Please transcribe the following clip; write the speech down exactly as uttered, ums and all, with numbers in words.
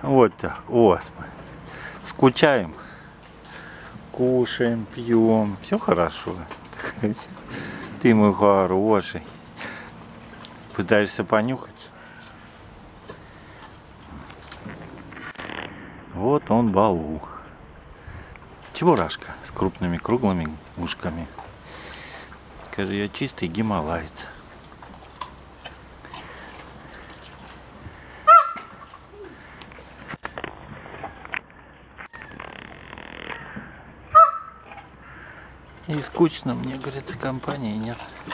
Вот так. О, скучаем. Кушаем, пьем. Все хорошо. Ты мой хороший. Пытаешься понюхать? Вот он, Балу. Чебурашка с крупными круглыми ушками. Скажи, я чистый гималаец. И скучно мне, говорит, компании нет.